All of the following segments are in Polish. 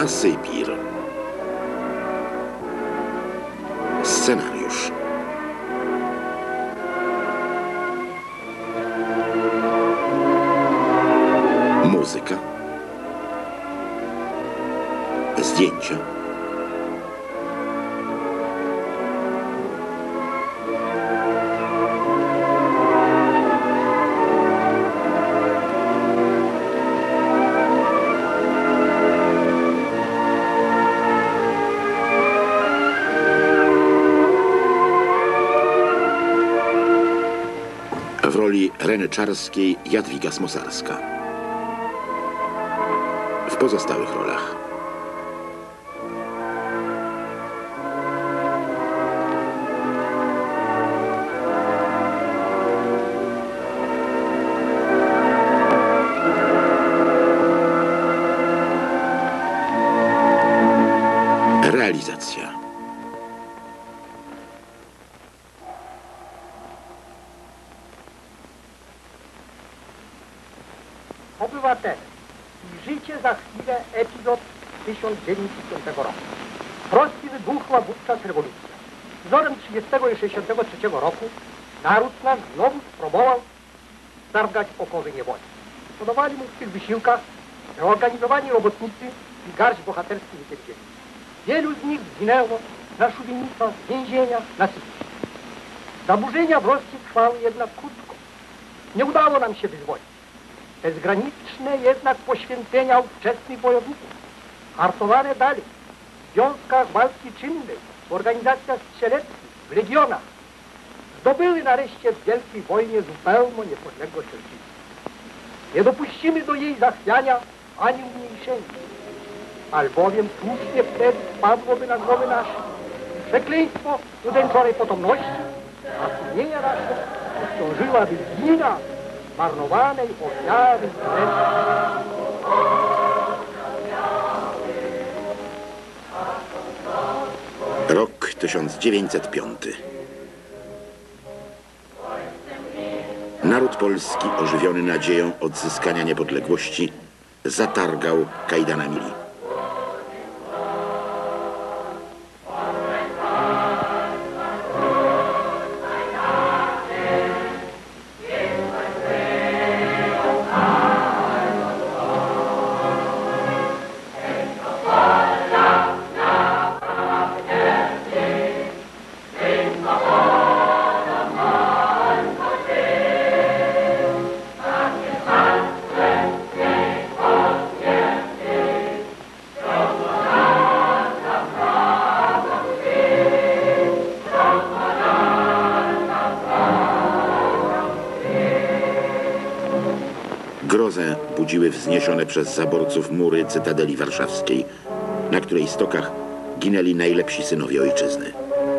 Armia, Sybir. Scenariusz. Muzyka. Zdjęcia. W roli Reny Czarskiej Jadwiga Smosarska. W pozostałych rolach realizacja. Obywatele, życie za chwilę epizod 1905 roku. W Rosji wybuchła wówczas rewolucja. Wzorem 30 i 63 roku naród nasz znowu spróbował zargać okowy niewoli. Podawali mu w tych wysiłkach reorganizowani robotnicy i garść bohaterskich wypierdzieli. Wielu z nich zginęło na szubienicach, więzienia, na Sybirze. Zaburzenia w Rosji trwały jednak krótko. Nie udało nam się wyzwolić. Bezgraniczne jednak poświęcenia ówczesnych wojowników, hartowane dalej w związkach walki czynnej, w organizacjach strzeleckich, w legionach, zdobyły nareszcie w wielkiej wojnie zupełną niepodległość ojczyzny. Nie dopuścimy do jej zachwiania ani umniejszenia, albowiem słusznie wtedy spadłoby na głowy nasze przekleństwo udęczonej potomności, a sumienia nasze obciążyłaby wina marnowanej ofiary. Rok 1905. Naród polski, ożywiony nadzieją odzyskania niepodległości, zatargał kajdanami. Grozę budziły wzniesione przez zaborców mury Cytadeli Warszawskiej, na której stokach ginęli najlepsi synowie ojczyzny.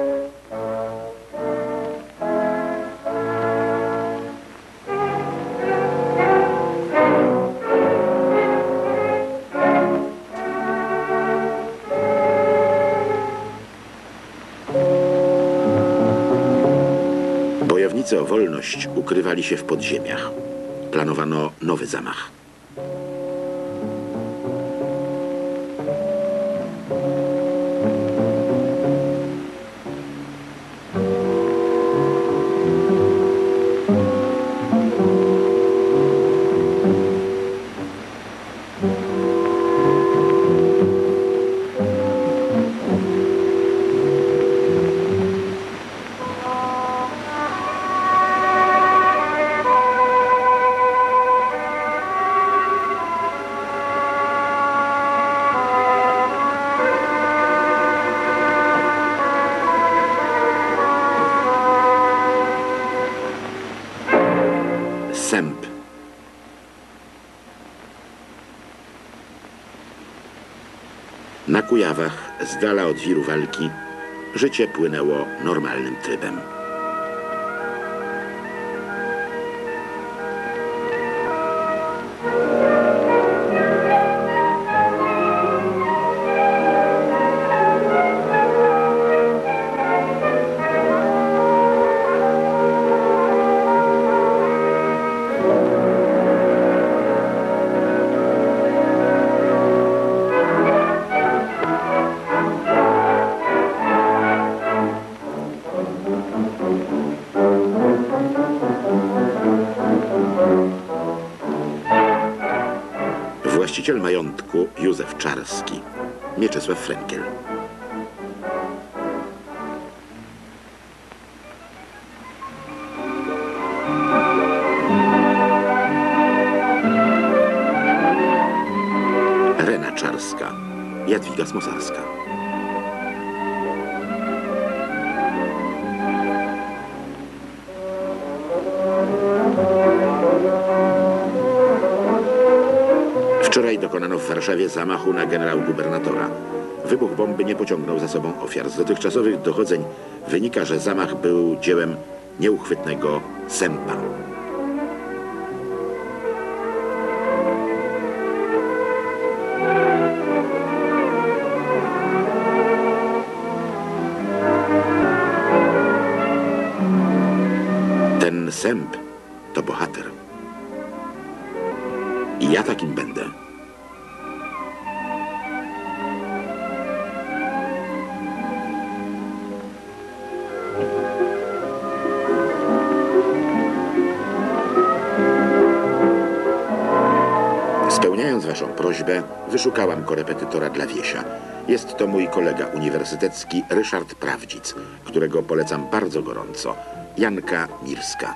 Bojownicy o wolność ukrywali się w podziemiach. Planowano nowy zamach. Sęp. Na Kujawach, z dala od wiru walki, życie płynęło normalnym trybem. Józef Czarski, Mieczysław Frenkiel. Rena Czarska, Jadwiga Smosarska. Wczoraj dokonano w Warszawie zamachu na generał-gubernatora. Wybuch bomby nie pociągnął za sobą ofiar. Z dotychczasowych dochodzeń wynika, że zamach był dziełem nieuchwytnego Sępa. Ten Sęp to bohater. I ja takim będę. Spełniając waszą prośbę, wyszukałam korepetytora dla Wiesia. Jest to mój kolega uniwersytecki Ryszard Prawdzic, którego polecam bardzo gorąco. Janka Mirska.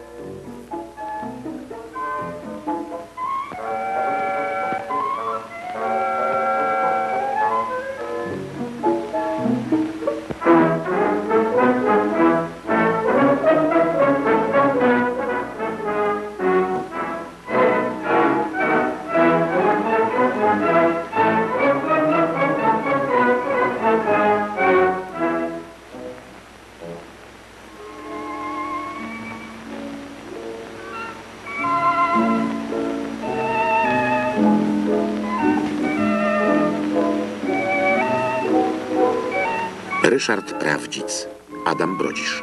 Ryszard Prawdzic, Adam Brodzisz.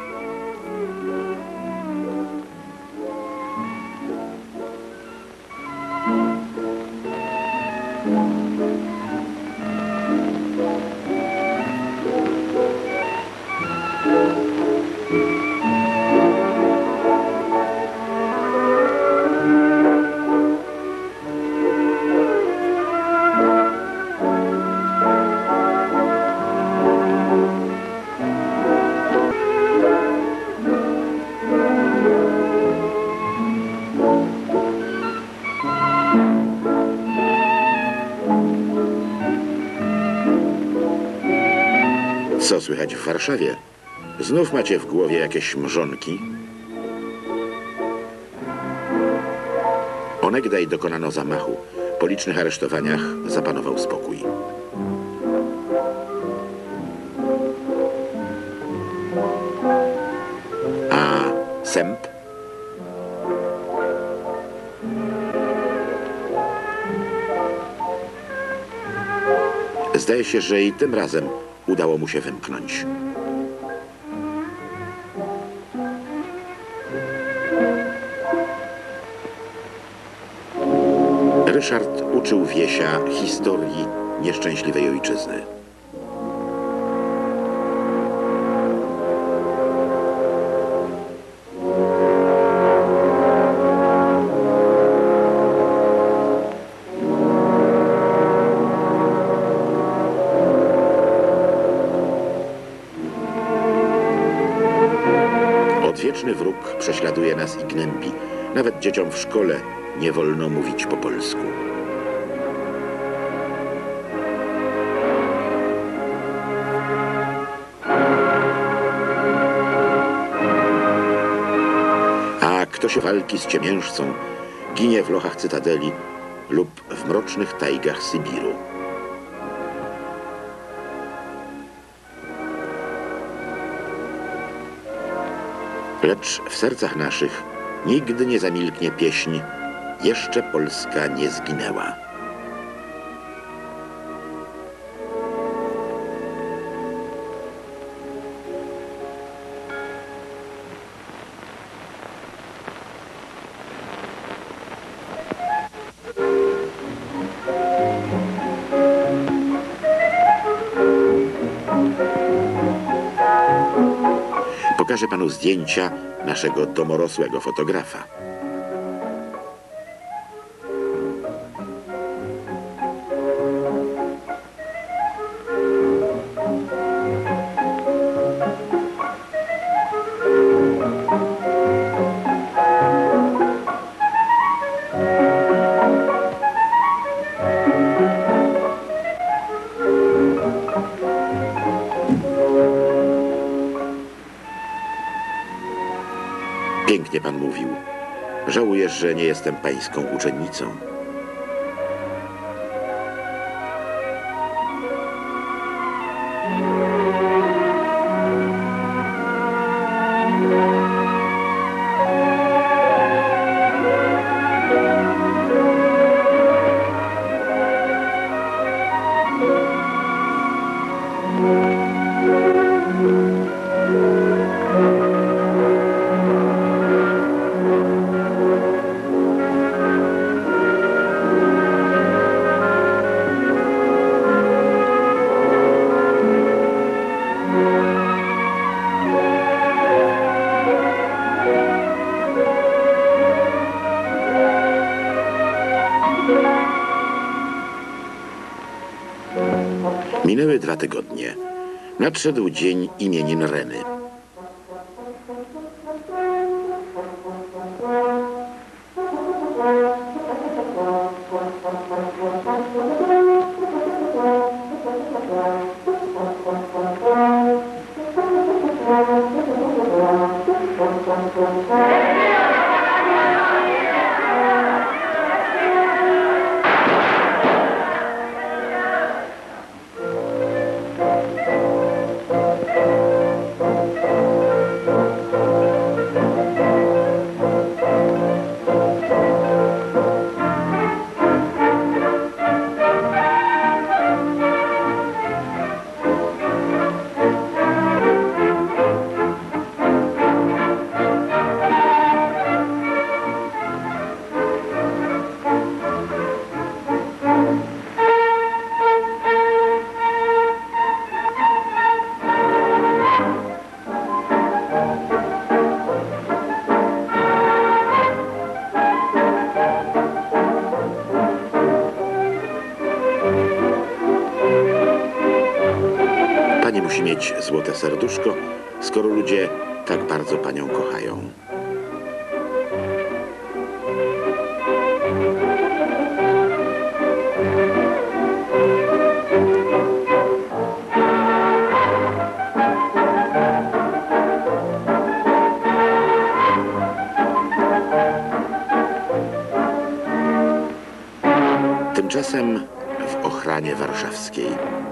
Co słychać w Warszawie? Znów macie w głowie jakieś mrzonki? Onegdaj dokonano zamachu. Po licznych aresztowaniach zapanował spokój. A Sęp? Zdaje się, że i tym razem udało mu się wymknąć. Ryszard uczył Wiesia historii nieszczęśliwej ojczyzny. Odwieczny wróg prześladuje nas i gnębi. Nawet dzieciom w szkole nie wolno mówić po polsku. A kto się walki z ciemiężcą, ginie w lochach cytadeli lub w mrocznych tajgach Sybiru. Lecz w sercach naszych nigdy nie zamilknie pieśń „Jeszcze Polska nie zginęła”. Pokażę panu zdjęcia naszego domorosłego fotografa. pięknie pan mówił. Żałujesz, że nie jestem pańską uczennicą. Minęły 2 tygodnie. Nadszedł dzień imienin Reny. Pani musi mieć złote serduszko, skoro ludzie tak bardzo panią kochają. Tymczasem w Ochranie Warszawskiej.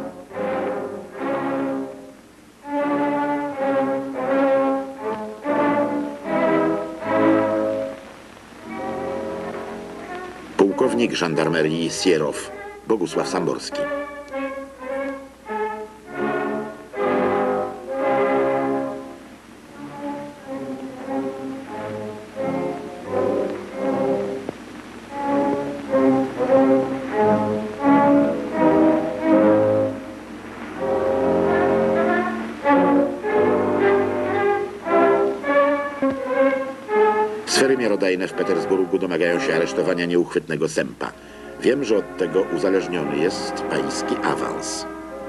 Pułkownik żandarmerii Sierow, Bogusław Samborski. Sfery miarodajne w Petersburgu domagają się aresztowania nieuchwytnego Sępa. Wiem, że od tego uzależniony jest pański awans.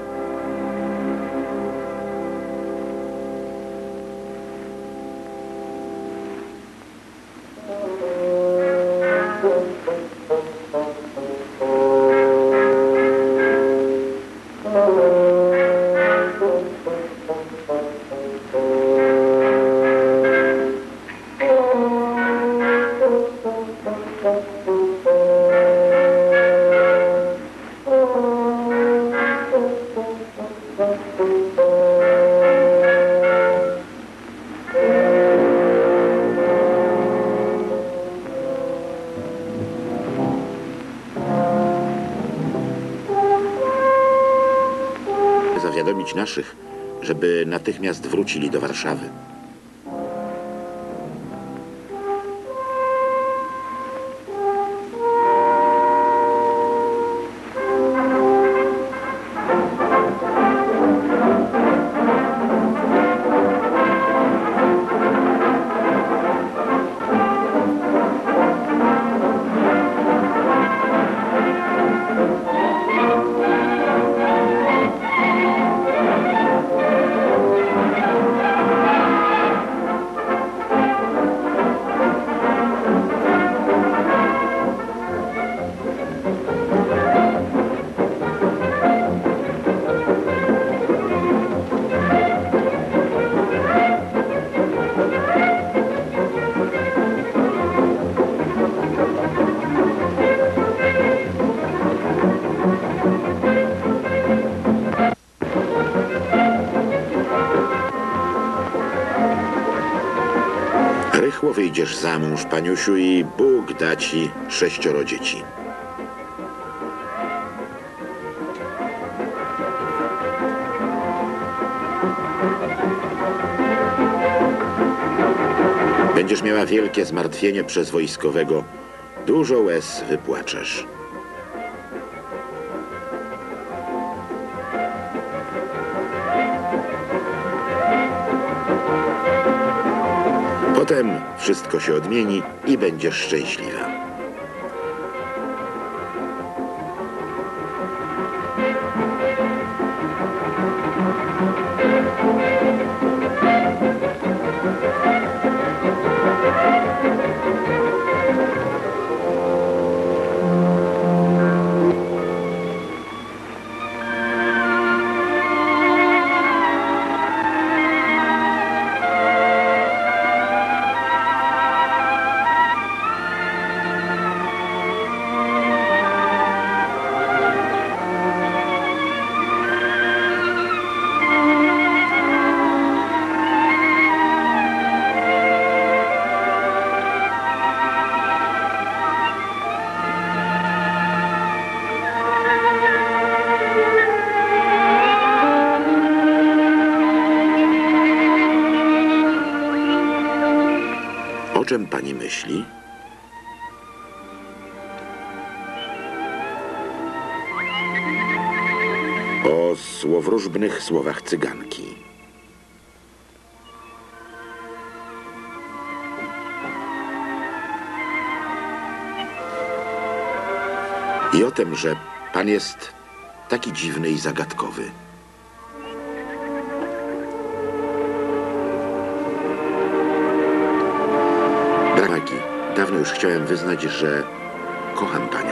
Zawiadomić naszych, żeby natychmiast wrócili do Warszawy. Wyjdziesz za mąż, paniusiu, i Bóg da ci 6 dzieci. Będziesz miała wielkie zmartwienie przez wojskowego. Dużo łez wypłaczesz. Potem wszystko się odmieni i będziesz szczęśliwa. O czym pani myśli? O złowróżbnych słowach cyganki. I o tym, że pan jest taki dziwny i zagadkowy. Dragi, dawno już chciałem wyznać, że kocham panią.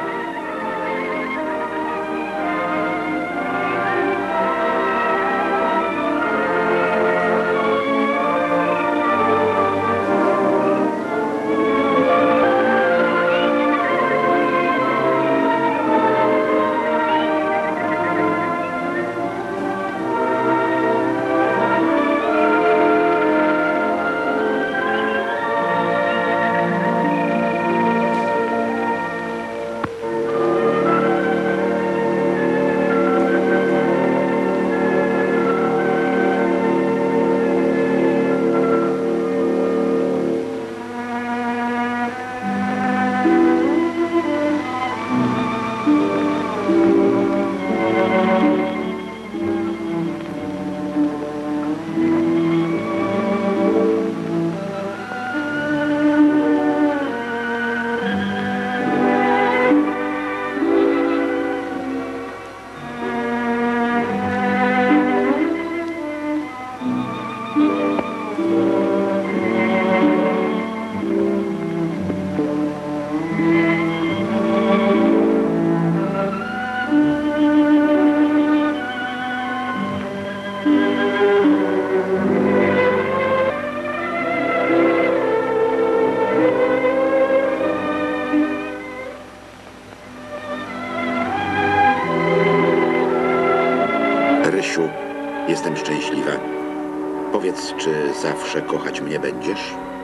Rysiu, jestem szczęśliwa. Powiedz, czy zawsze kochać mnie będziesz?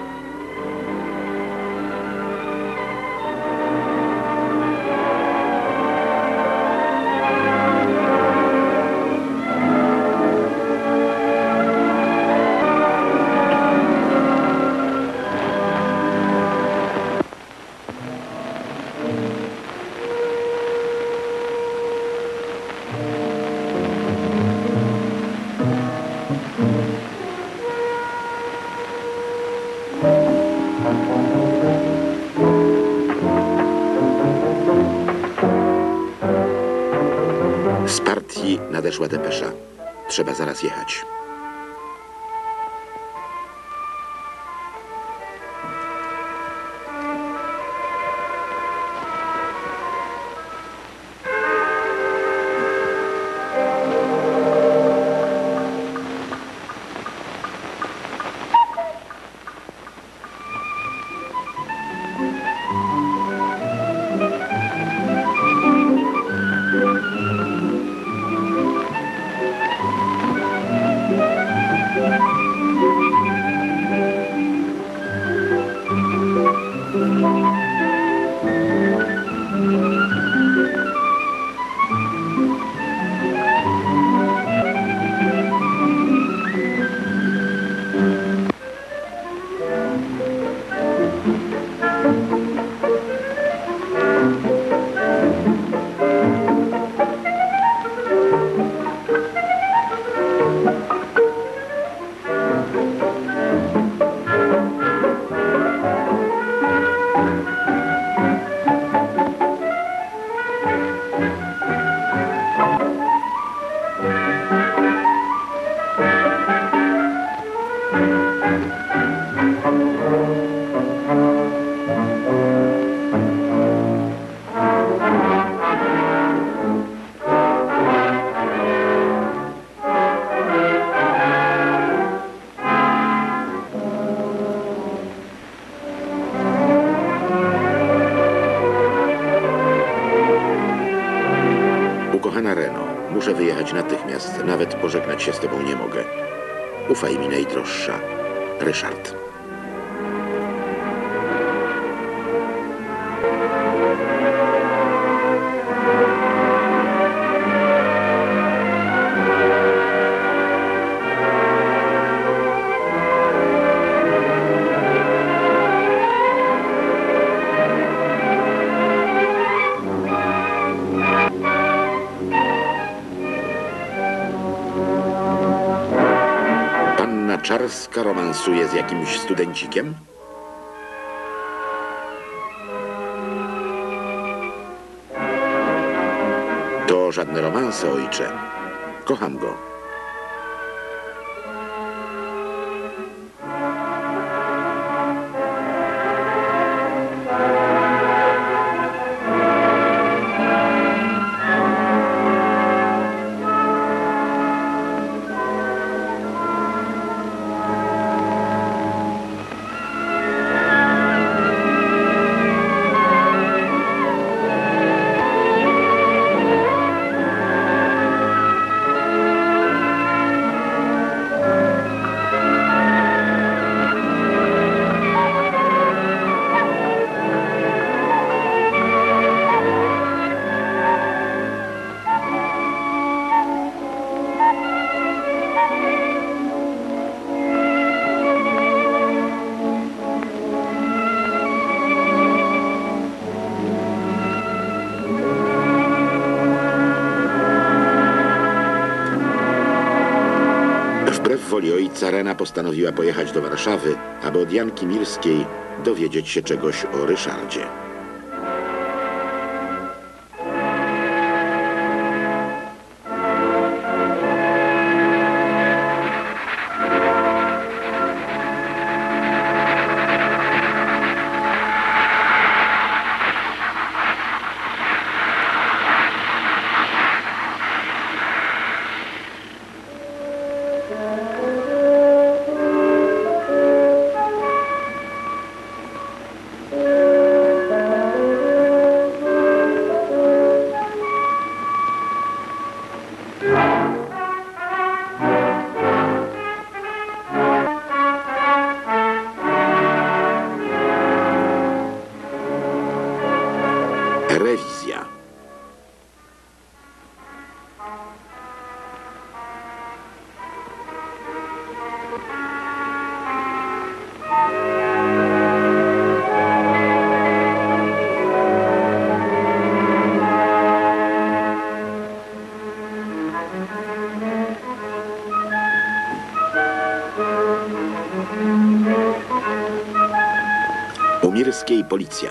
Z partii nadeszła depesza. Trzeba zaraz jechać. Muszę wyjechać natychmiast. Nawet pożegnać się z tobą nie mogę. Ufaj mi najdroższa. Ryszard. Czarska romansuje z jakimś studencikiem? To żadne romanse, ojcze. Kocham go. Wbrew woli ojca Rena postanowiła pojechać do Warszawy, aby od Janki Mirskiej dowiedzieć się czegoś o Ryszardzie. Rewizja. U Mirskiej policja.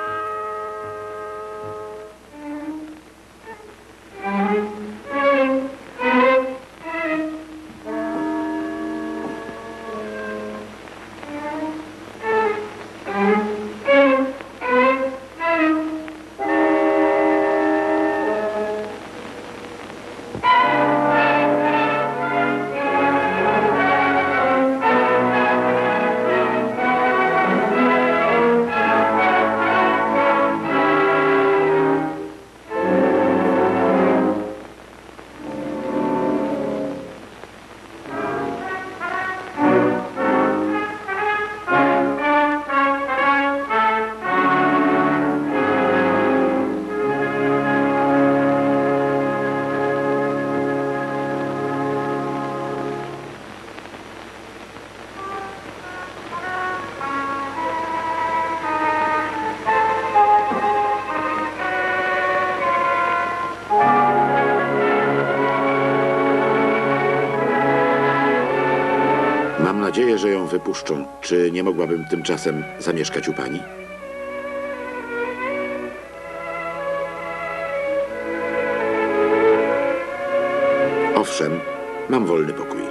Mam nadzieję, że ją wypuszczą. Czy nie mogłabym tymczasem zamieszkać u pani? Owszem, mam wolny pokój.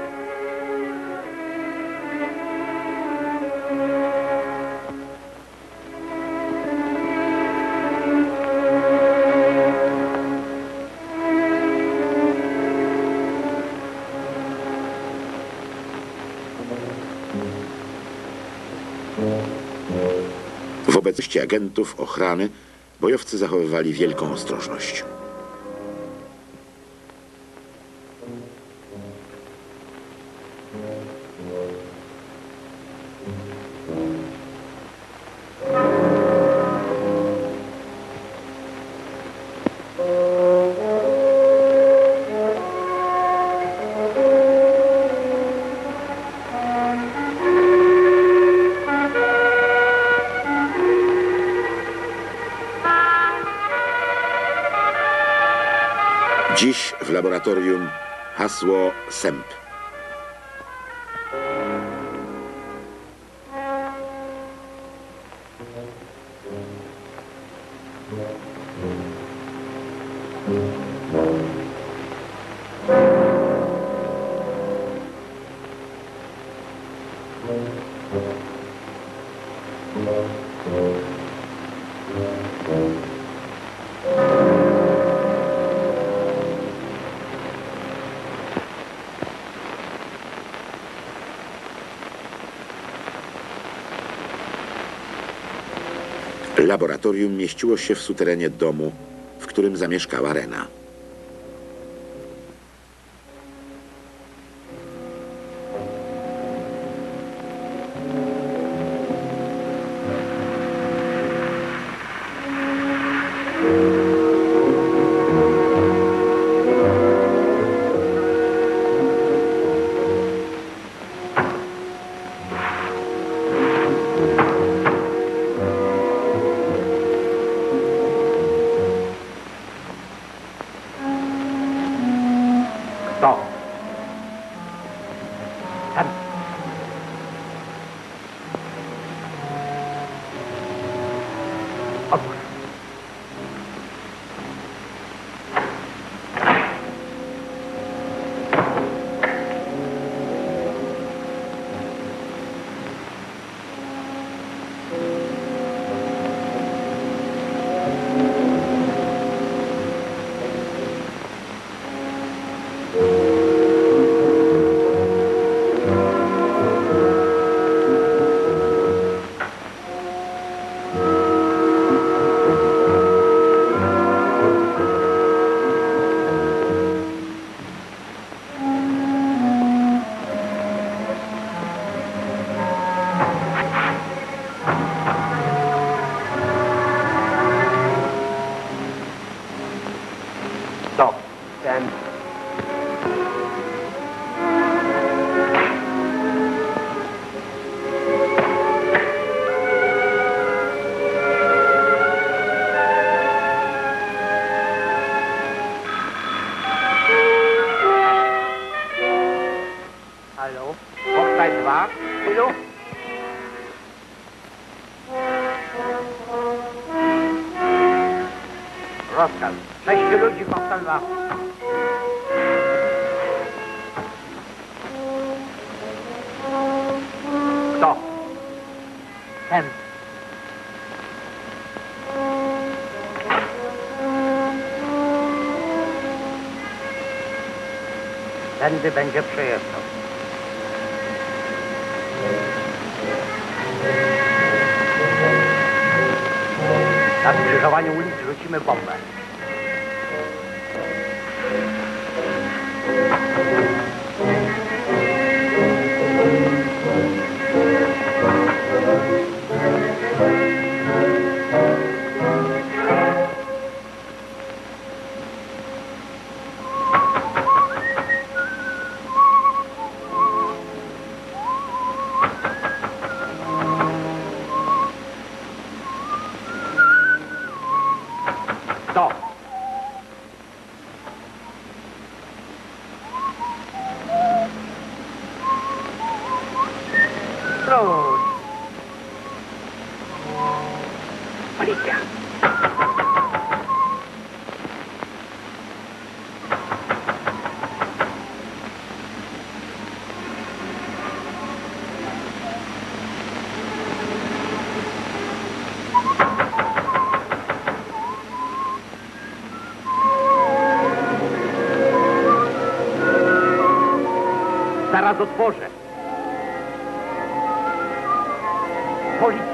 W obecności agentów ochrany bojowcy zachowywali wielką ostrożność. Dziś w laboratorium hasło SEMP. Laboratorium mieściło się w suterenie domu, w którym zamieszkała Rena. Kto? Ten. Otwórz. Kto? Ten. Halo? Powstań 2. Ilu? Rozkaz. 6 ludzi, powstań 2. Kto? Ten. Tędy będzie przejeżdżał. Na skrzyżowaniu ulic rzucimy bombę. Kto? Wróć. Policja. Zaraz otworzę. Policja.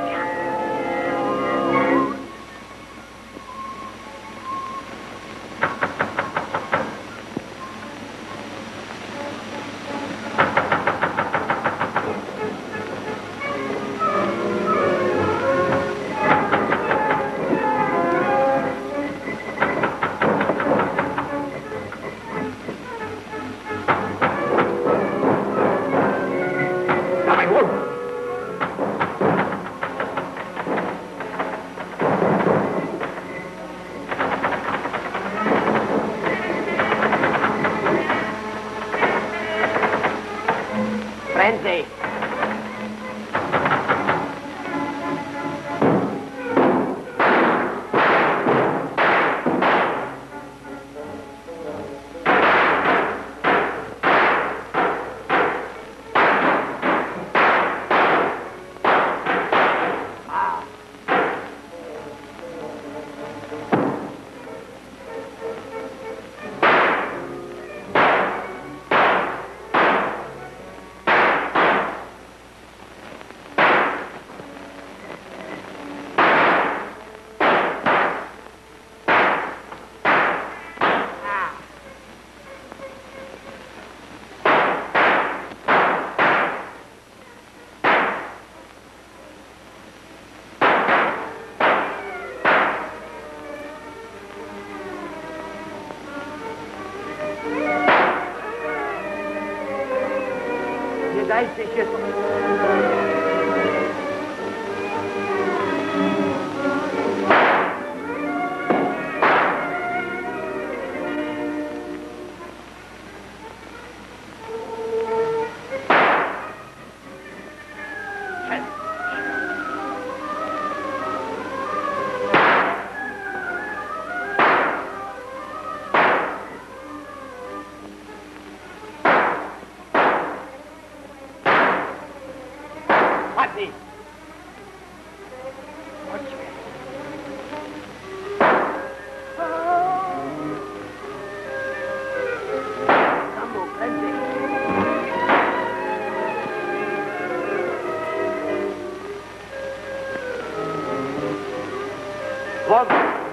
Prędzej. Dajcie się padnij. Chodźmy. Samo, prędzej. Won!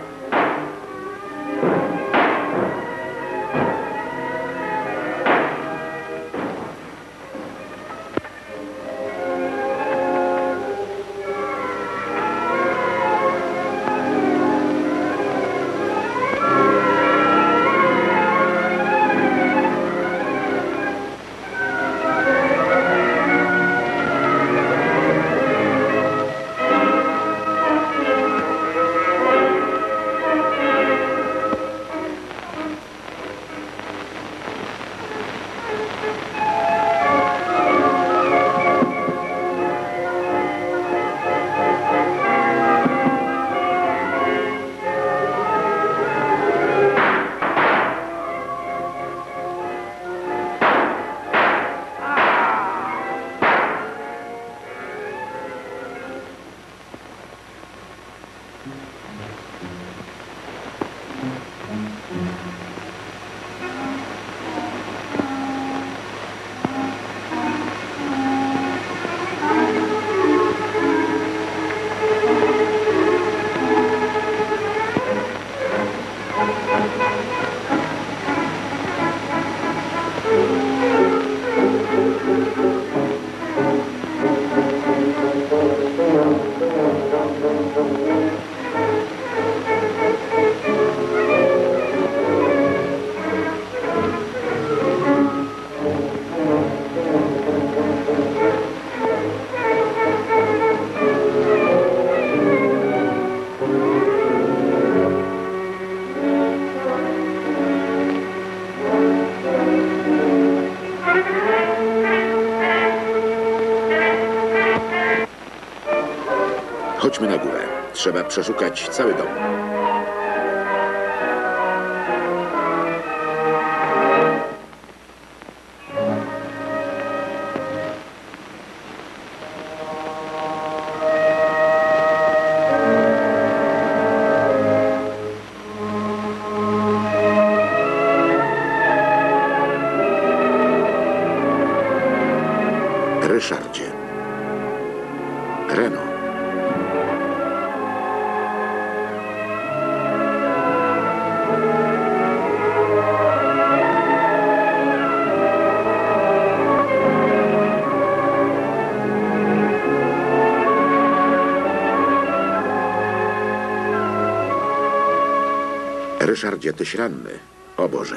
Chodźmy na górę. Trzeba przeszukać cały dom. Ryszardzie. Reno. Ryszardzie, tyś ranny. O Boże.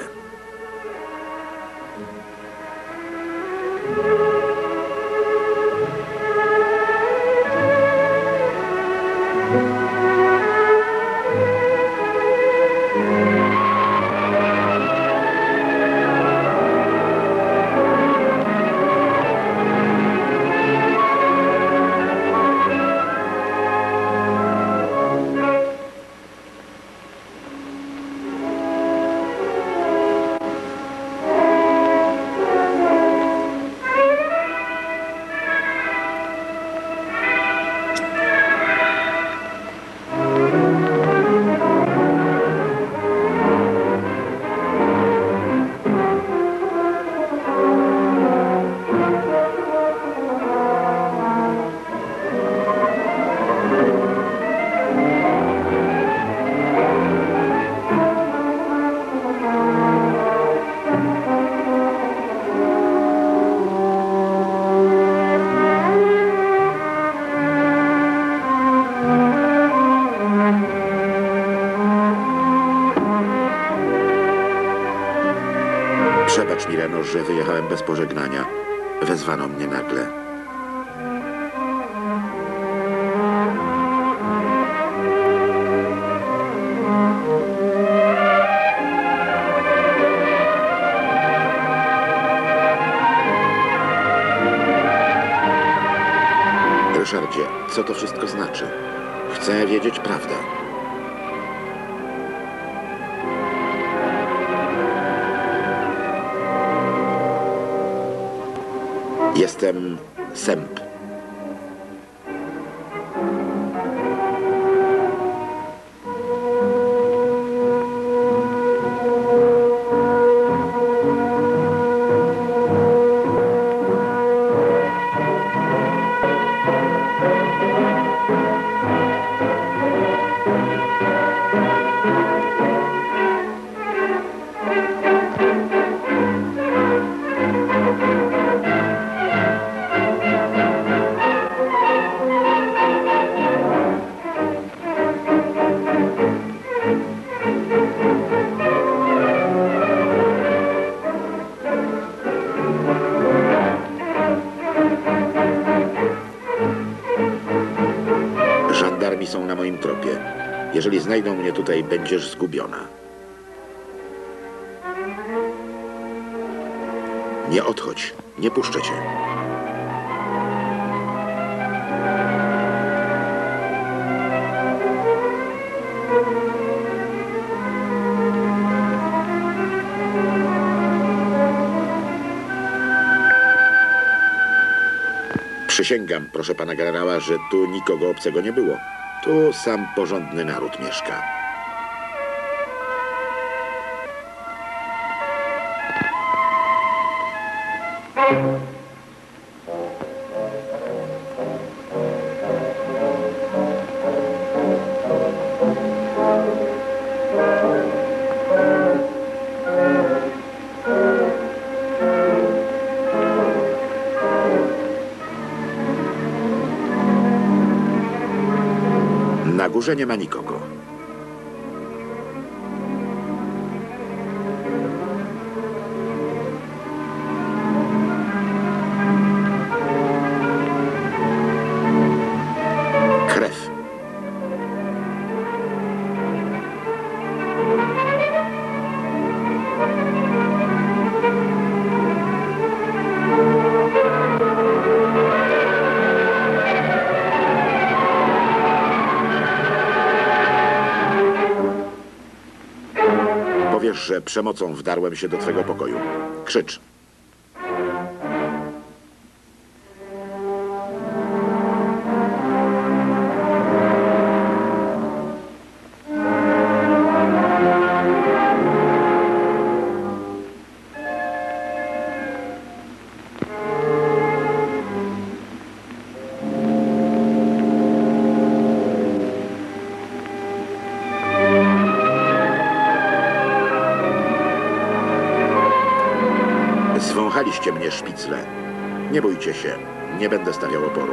że wyjechałem bez pożegnania. Wezwano mnie nagle. Ryszardzie, co to wszystko znaczy? Chcę wiedzieć prawdę. Jestem Sęp. Żandarmi są na moim tropie. Jeżeli znajdą mnie tutaj, będziesz zgubiona. Nie odchodź, nie puszczę cię. Przysięgam, proszę pana generała, że tu nikogo obcego nie było. Tu sam porządny naród mieszka. Na górze nie ma nikogo. Krew. Powiesz, że przemocą wdarłem się do twego pokoju. Krzycz. Zwąchaliście mnie, szpicle. Nie bójcie się, nie będę stawiał oporu.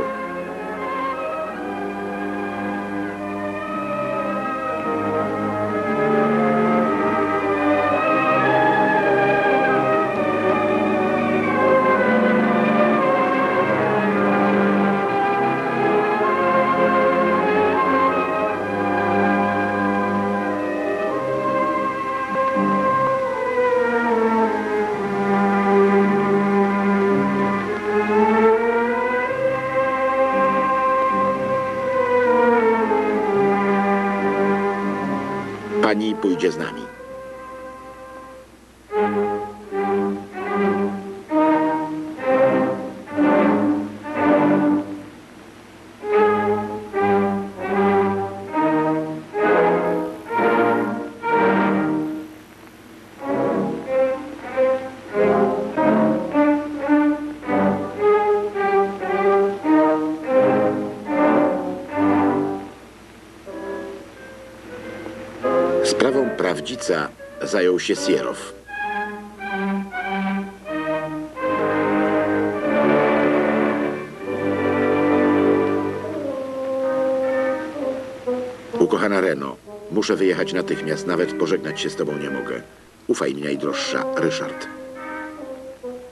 Pani pójdzie z nami. Sprawą Prawdzica zajął się Sierow. Ukochana Reno, muszę wyjechać natychmiast, nawet pożegnać się z tobą nie mogę. Ufaj mi, najdroższa, Ryszard.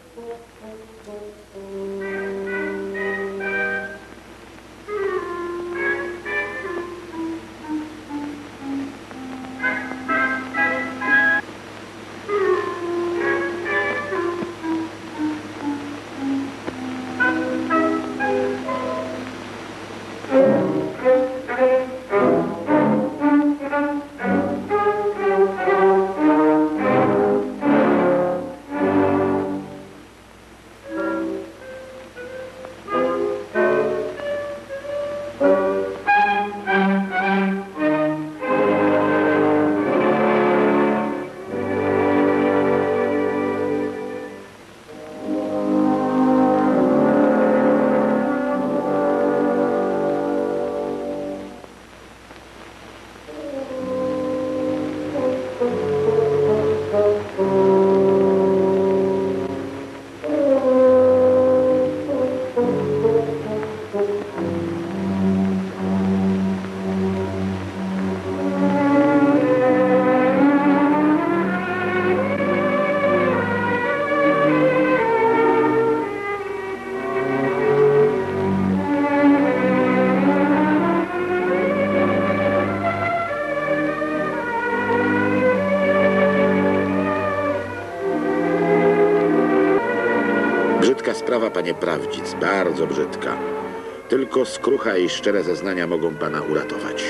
Brzydka sprawa, panie Prawdzic, bardzo brzydka. Tylko skrucha i szczere zeznania mogą pana uratować.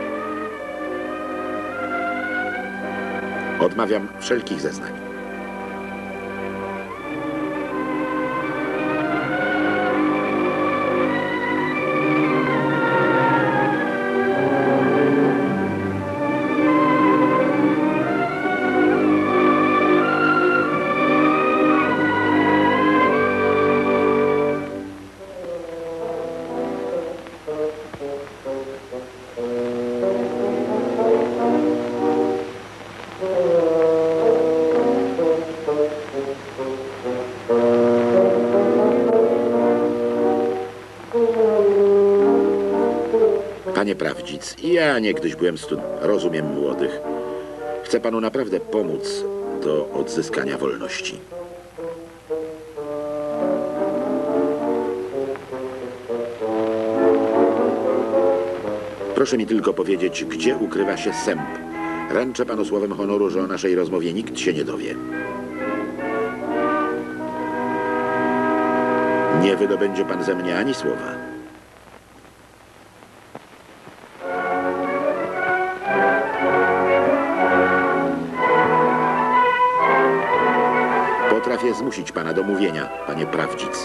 Odmawiam wszelkich zeznań. Panie Prawdzic, ja niegdyś byłem rozumiem młodych. Chcę panu naprawdę pomóc do odzyskania wolności. Proszę mi tylko powiedzieć, gdzie ukrywa się sęp. Ręczę panu słowem honoru, że o naszej rozmowie nikt się nie dowie. Nie wydobędzie pan ze mnie ani słowa. Potrafię zmusić pana do mówienia, panie Prawdzic.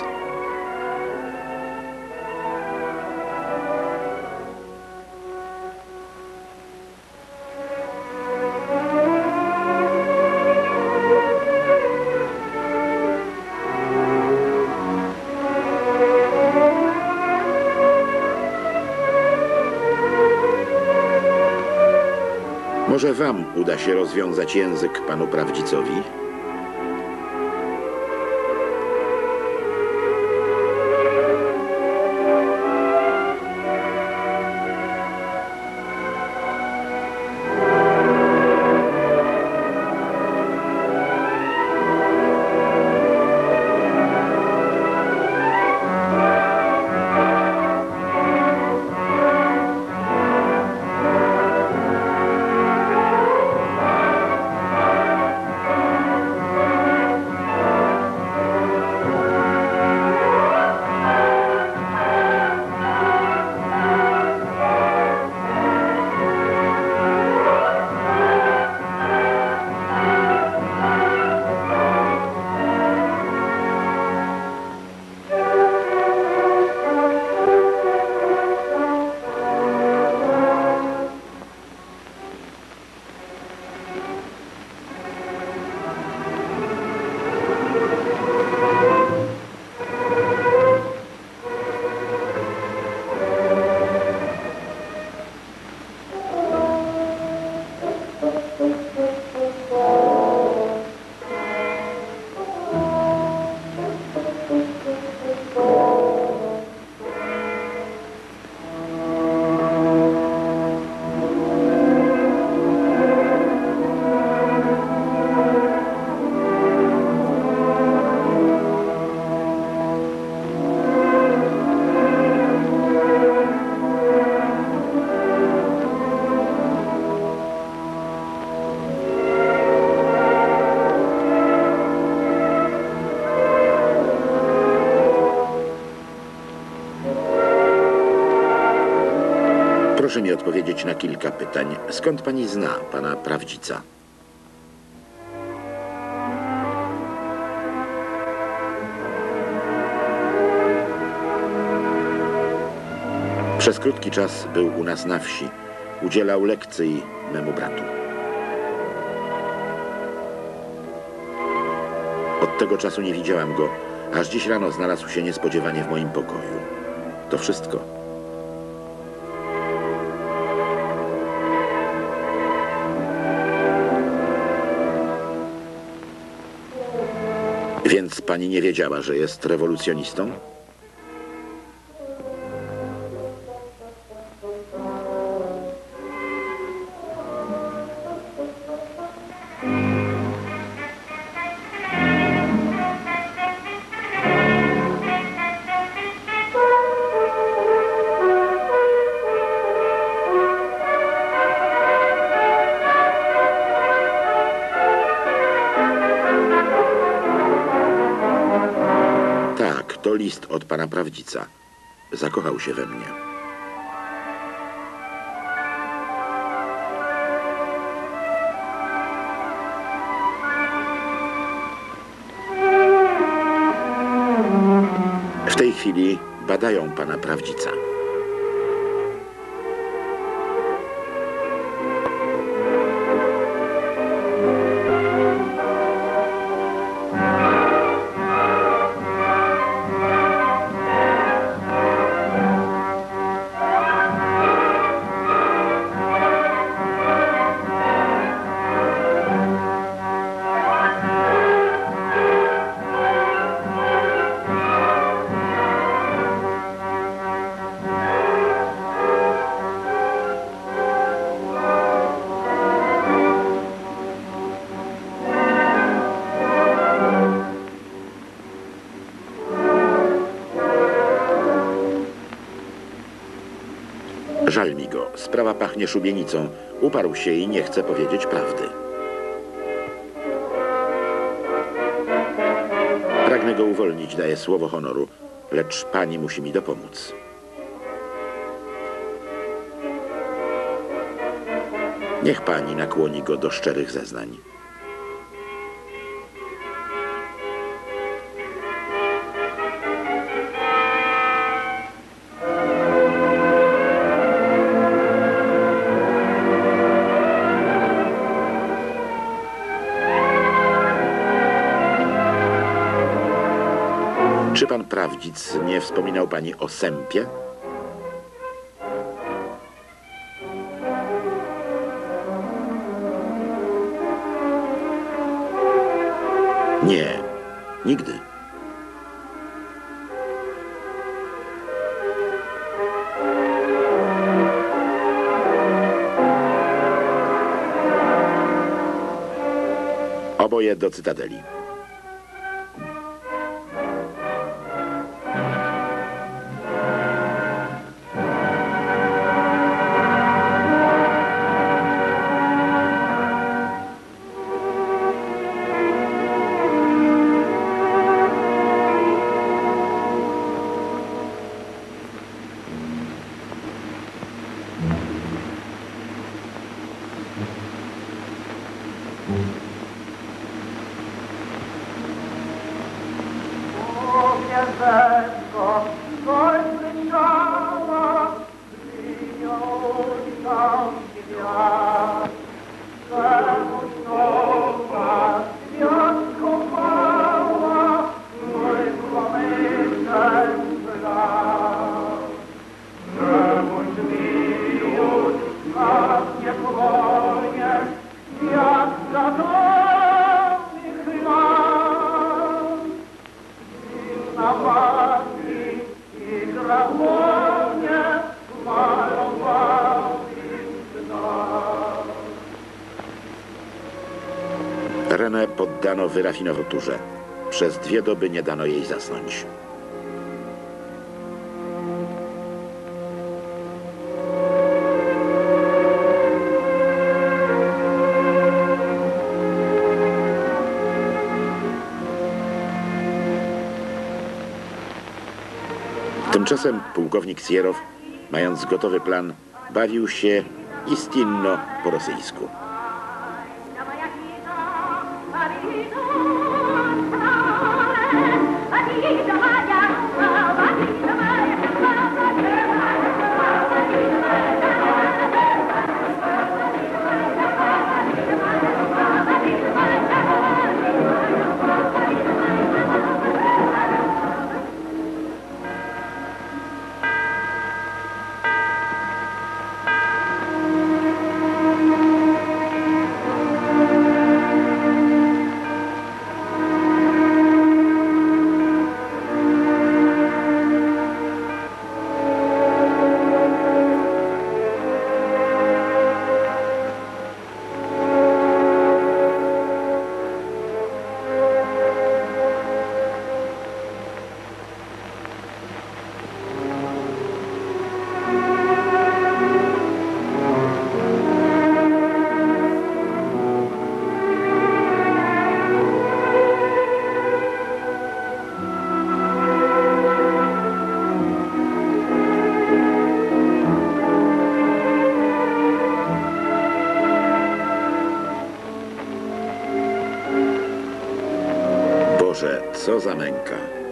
Może wam uda się rozwiązać język panu Prawdzicowi? Proszę mi odpowiedzieć na kilka pytań. Skąd pani zna pana Prawdzica? Przez krótki czas był u nas na wsi. Udzielał lekcji memu bratu. Od tego czasu nie widziałam go, aż dziś rano znalazł się niespodziewanie w moim pokoju. To wszystko. Więc pani nie wiedziała, że jest rewolucjonistą? Tak, to list od pana Prawdzica. Zakochał się we mnie. W tej chwili badają pana Prawdzica. Żal mi go. Sprawa pachnie szubienicą. Uparł się i nie chce powiedzieć prawdy. Pragnę go uwolnić, daję słowo honoru, lecz pani musi mi dopomóc. Niech pani nakłoni go do szczerych zeznań. Czy pan Prawdzic nie wspominał pani o sępie? Nie, nigdy. Oboje do Cytadeli. Renę poddano wyrafinowaturze. Przez 2 doby nie dano jej zasnąć. Tymczasem pułkownik Sierow, mając gotowy plan, bawił się istinno po rosyjsku. za męka.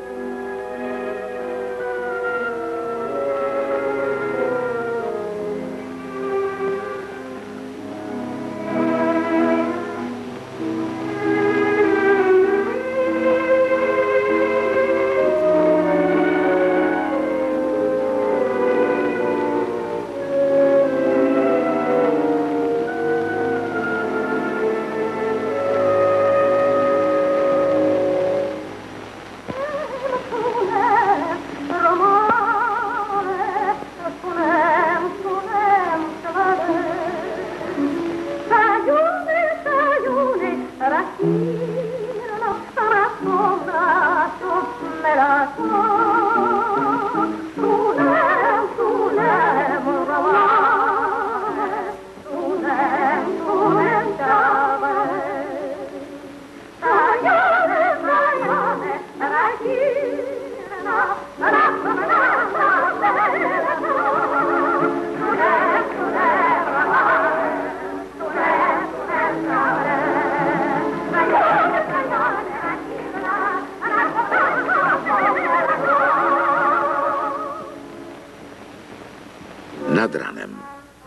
Nad ranem.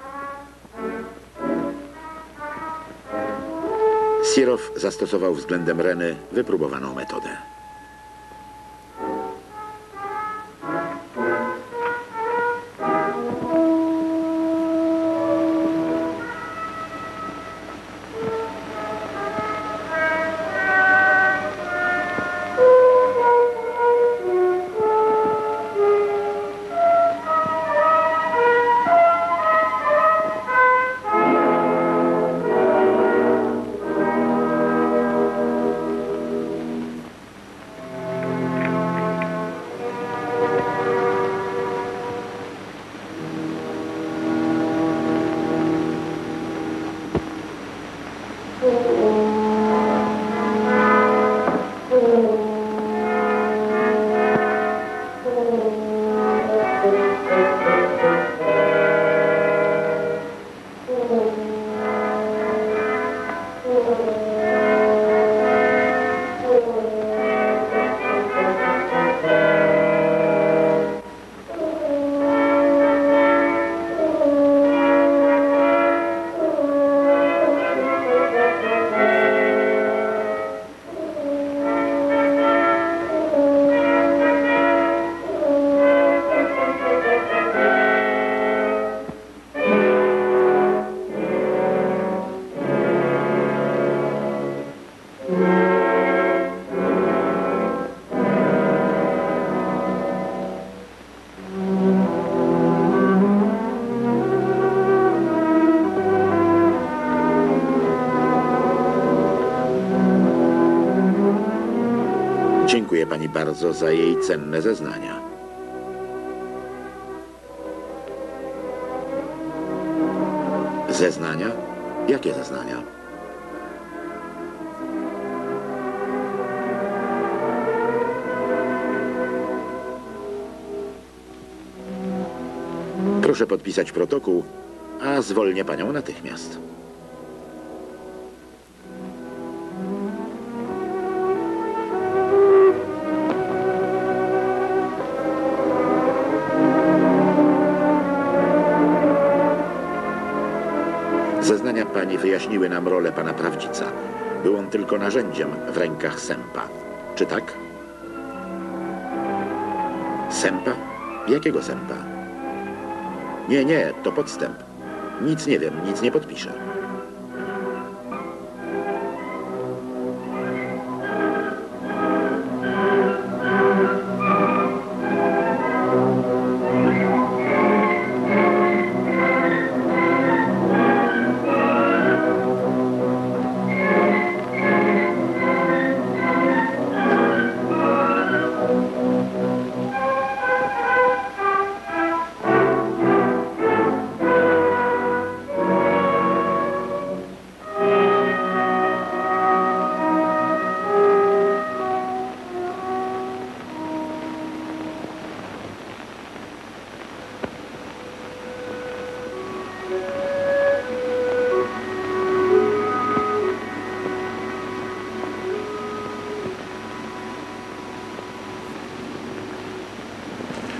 Sirow zastosował względem Reny wypróbowaną metodę. Dziękuję pani bardzo za jej cenne zeznania. Zeznania? Jakie zeznania? Proszę podpisać protokół, a zwolnię panią natychmiast. Zeznania pani wyjaśniły nam rolę pana prawdzica. Był on tylko narzędziem w rękach Sępa. Czy tak? Sępa? Jakiego Sępa? Nie, to podstęp. Nic nie wiem, nic nie podpiszę.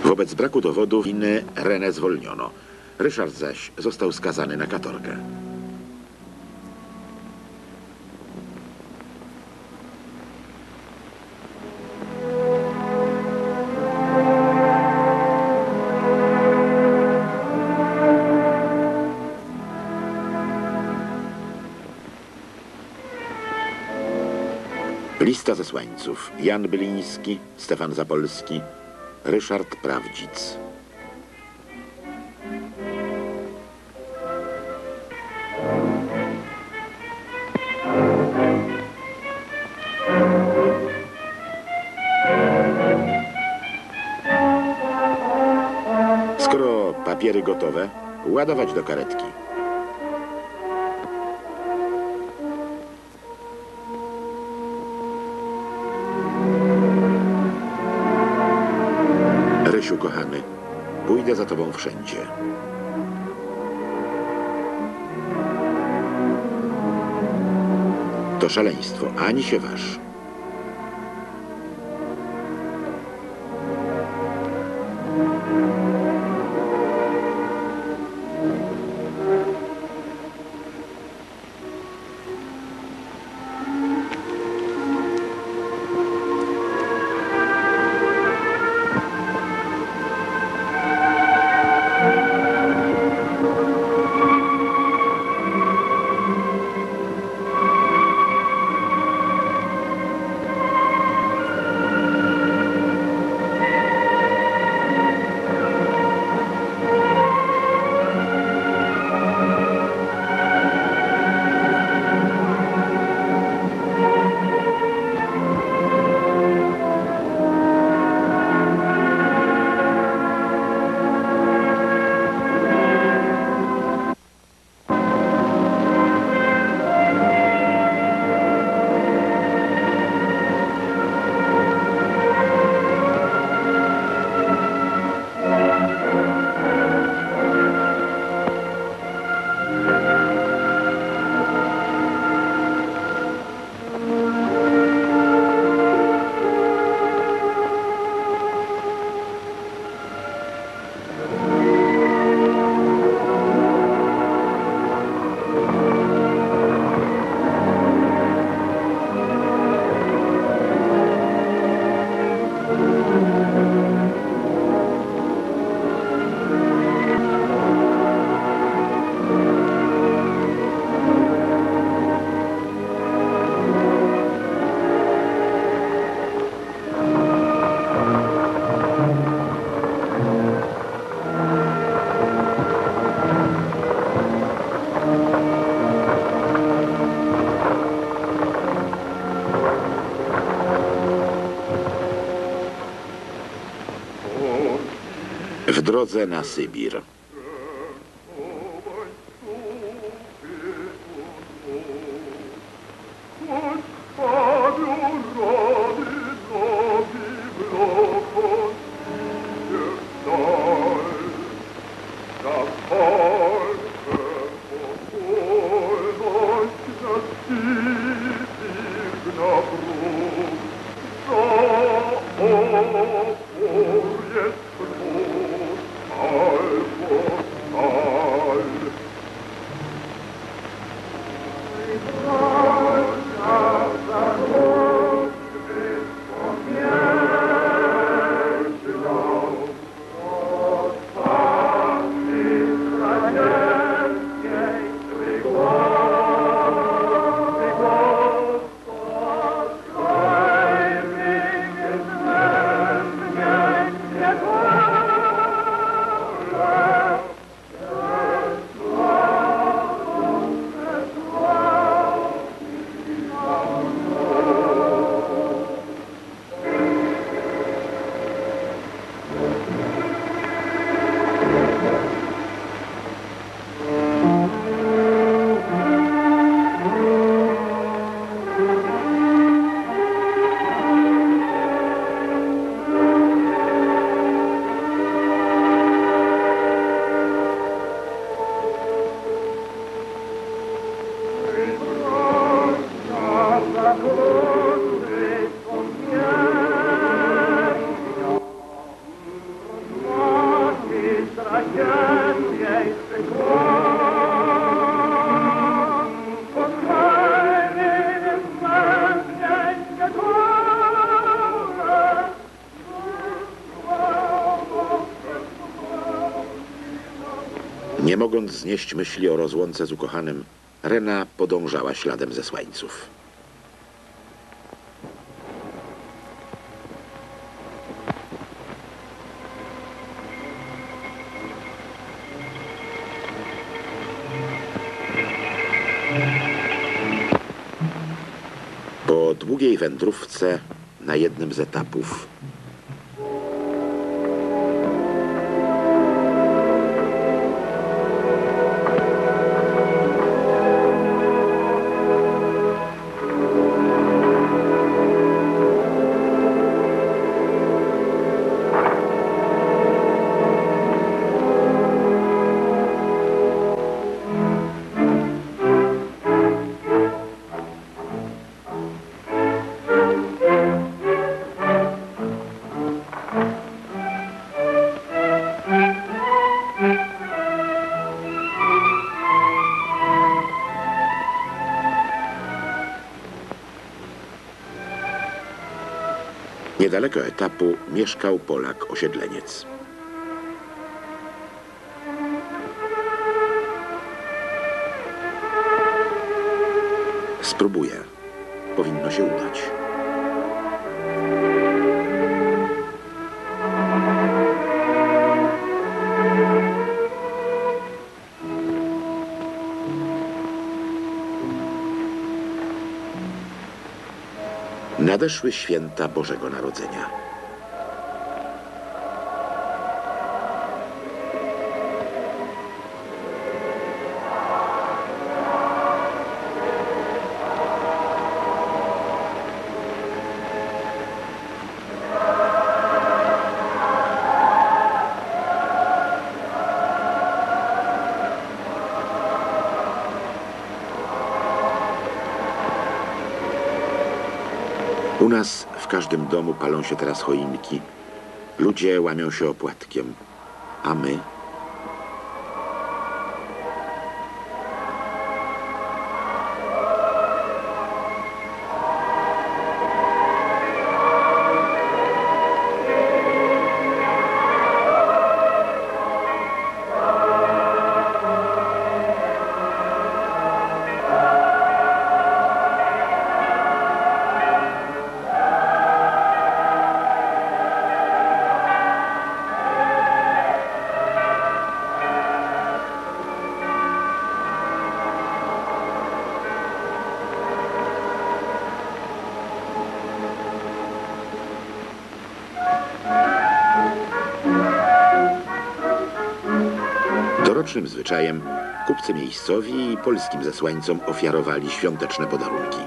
Wobec braku dowodów winy René zwolniono. Ryszard zaś został skazany na katorgę. Lista zesłańców: Jan Byliński, Stefan Zapolski, Ryszard Prawdzic. Skoro papiery gotowe, ładować do karetki. Rysiu, kochany, pójdę za tobą wszędzie. To szaleństwo, ani się waż. W drodze na Sybir. Yeah. Nie mogąc znieść myśli o rozłące z ukochanym, Rena podążała śladem zesłańców. Po długiej wędrówce na jednym z etapów niedaleko etapu mieszkał Polak-osiedleniec. Spróbuję. Powinno się udać. Nadeszły święta Bożego Narodzenia. U nas w każdym domu palą się teraz choinki. Ludzie łamią się opłatkiem. A my? Dorocznym zwyczajem kupcy miejscowi i polskim zesłańcom ofiarowali świąteczne podarunki.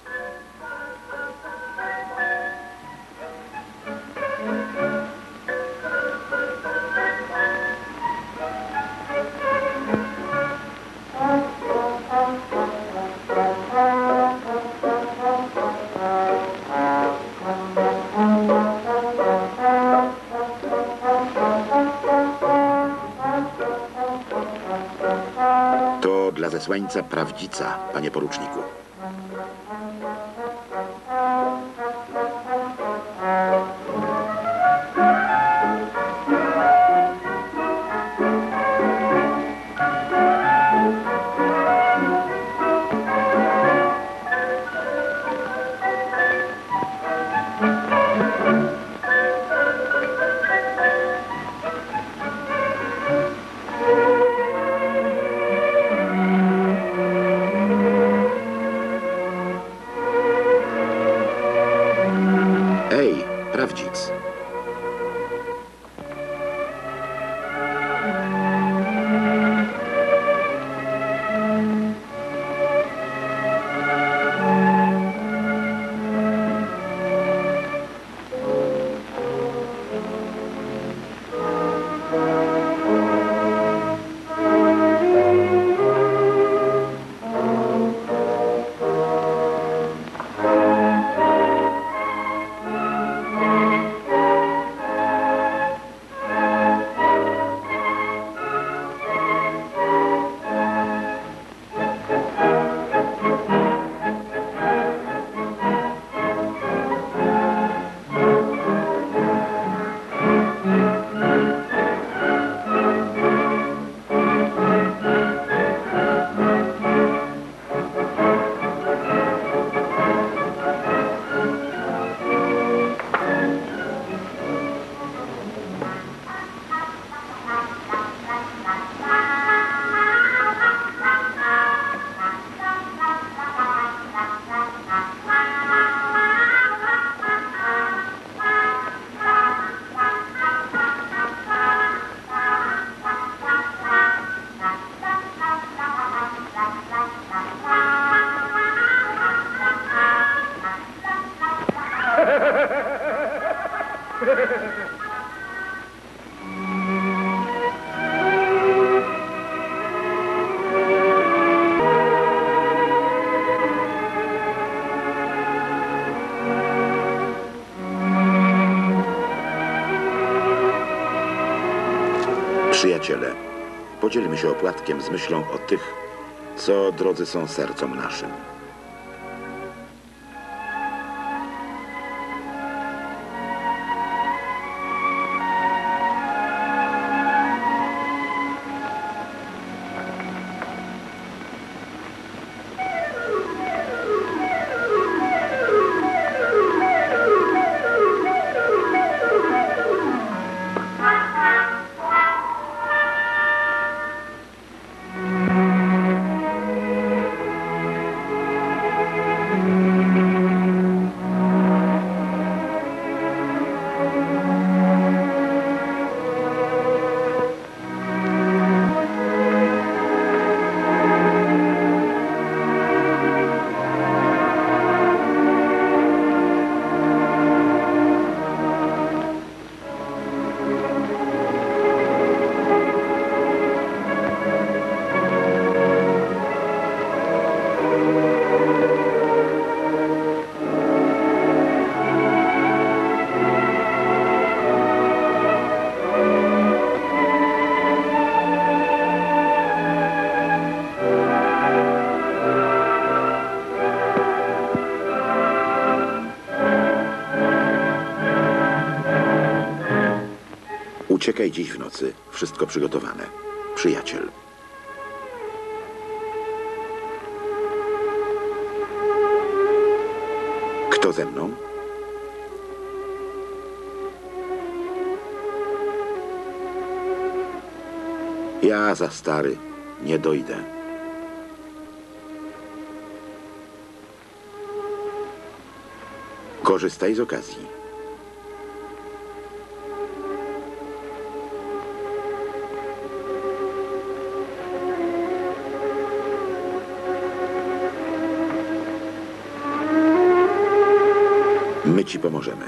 Dla zesłańca prawdzica, panie poruczniku. Prawdzic. Przyjaciele, podzielmy się opłatkiem z myślą o tych, co drodzy są sercom naszym. Uciekaj dziś w nocy. Wszystko przygotowane. Przyjaciel. Kto ze mną? Ja za stary nie dojdę. Korzystaj z okazji. My ci pomożemy.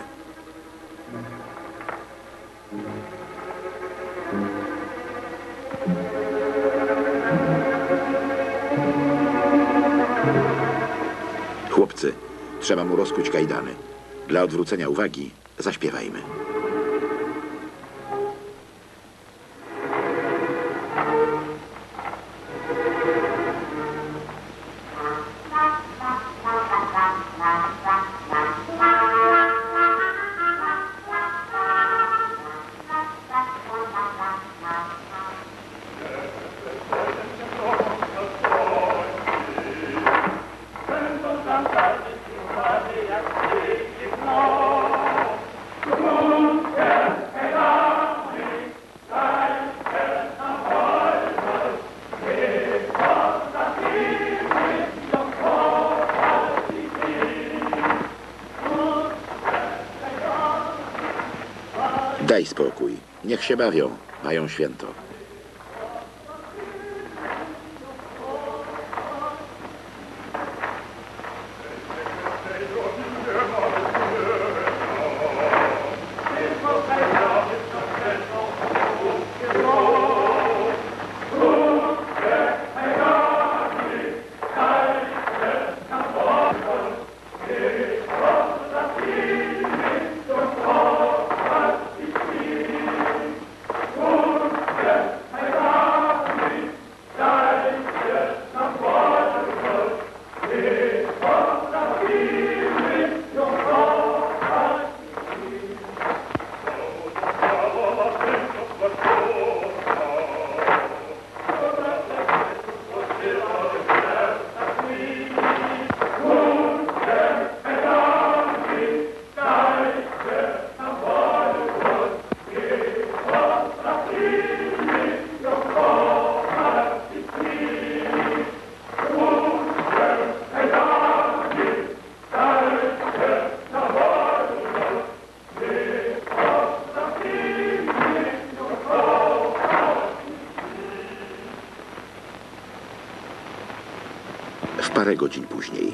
Chłopcy, trzeba mu rozkuć kajdany. Dla odwrócenia uwagi zaśpiewajmy. Daj spokój. Niech się bawią. Mają święto. Parę godzin później.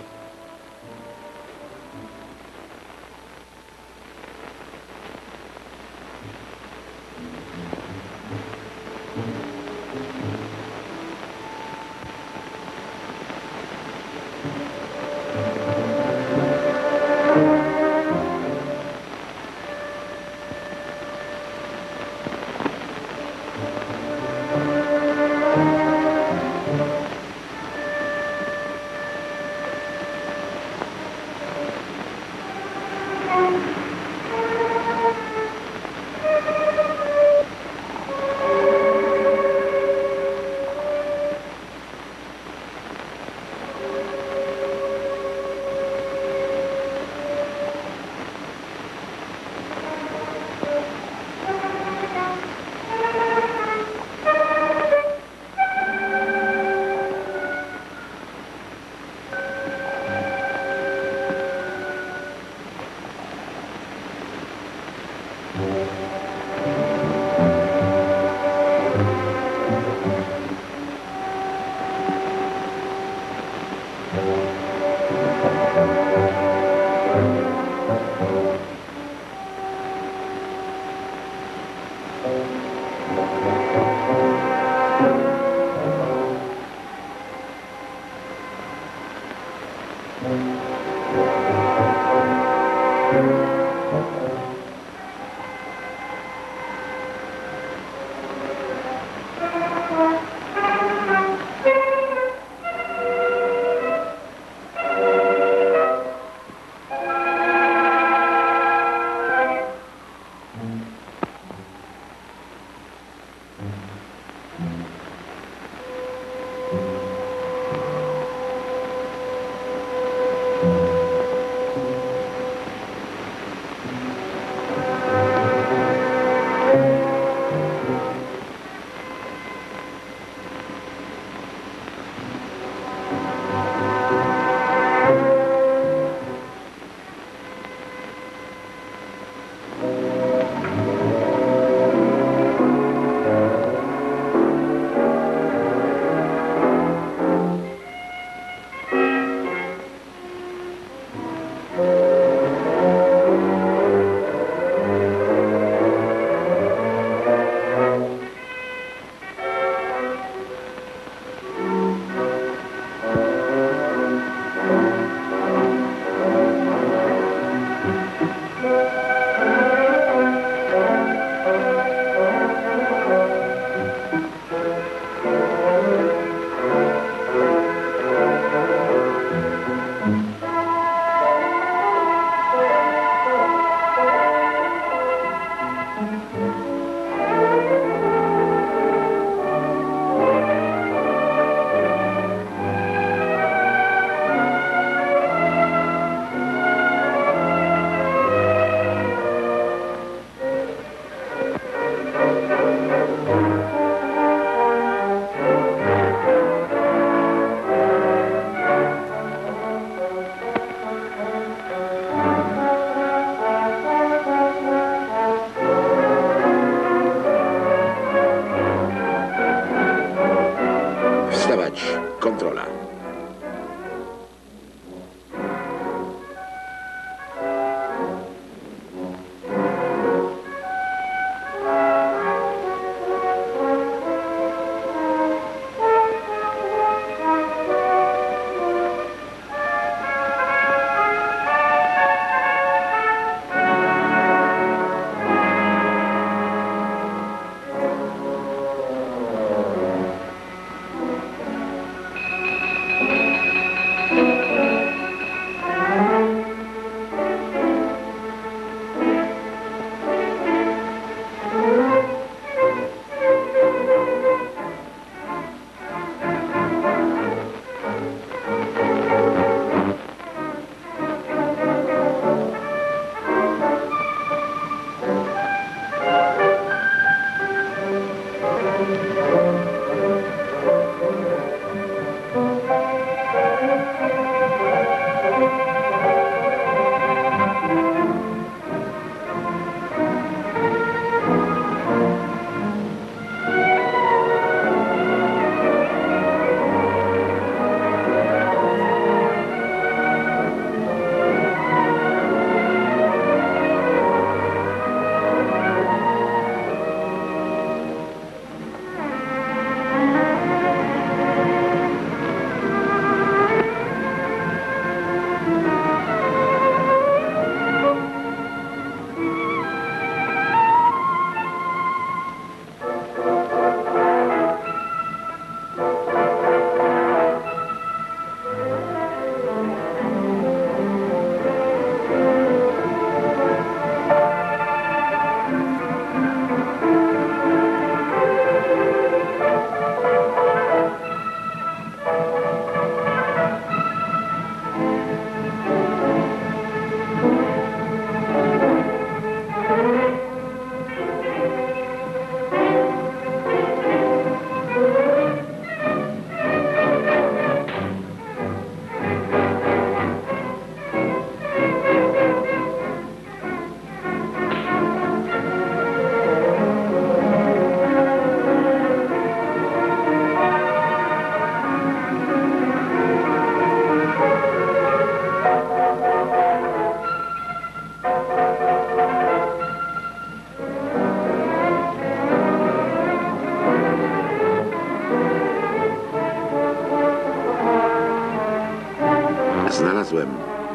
wozem.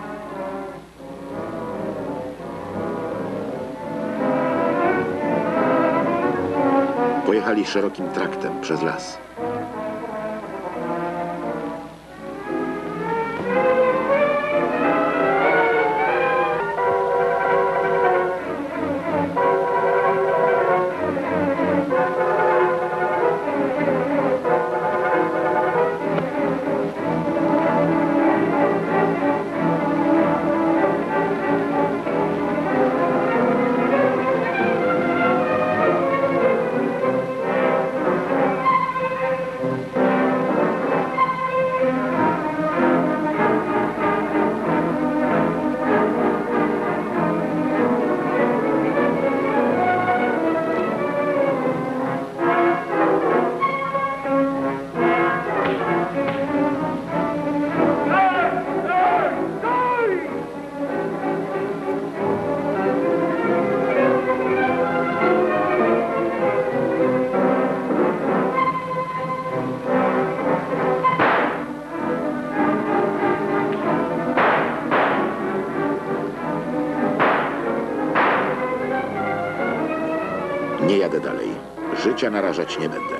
Pojechali szerokim traktem przez las. Nie jadę dalej. Życia narażać nie będę.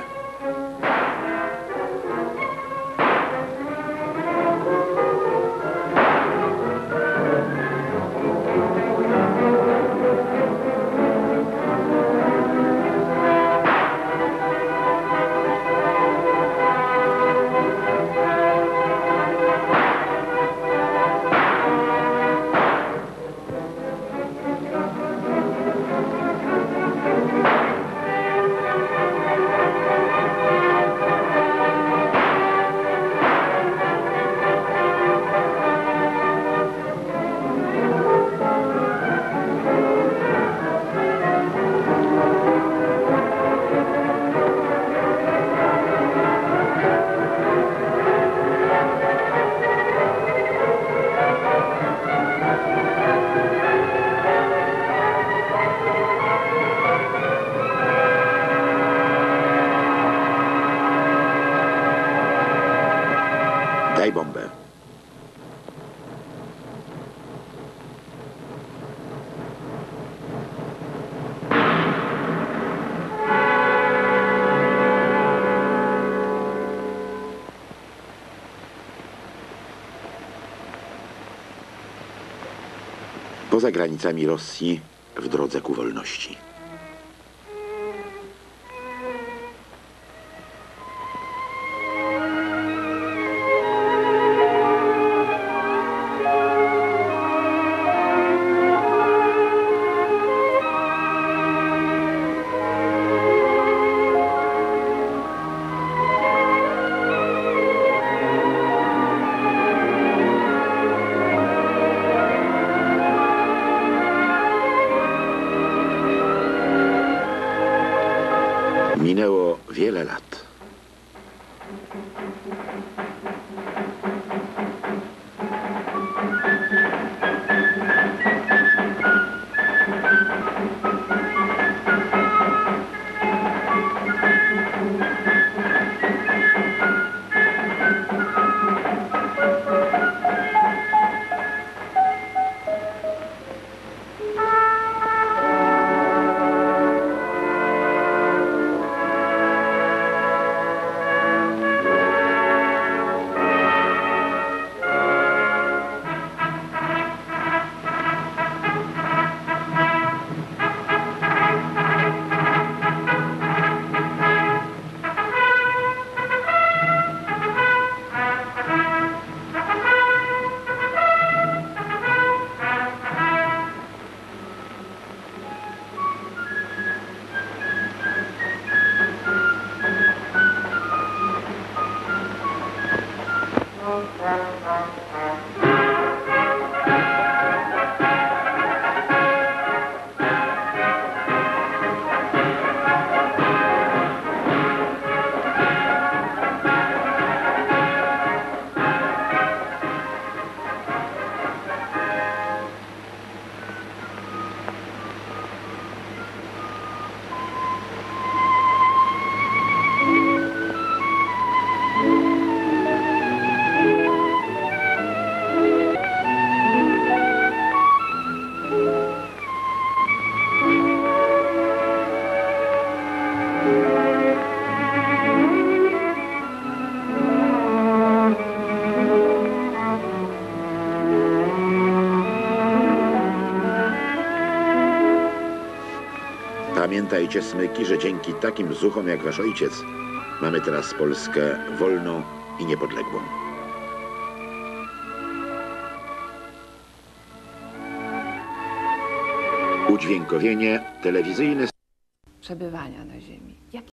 Daj bombę. Poza granicami Rosji w drodze ku wolności. Minęło wiele lat. Pamiętajcie, smyki, że dzięki takim zuchom jak wasz ojciec mamy teraz Polskę wolną i niepodległą. Udźwiękowienie telewizyjne przebywania na ziemi.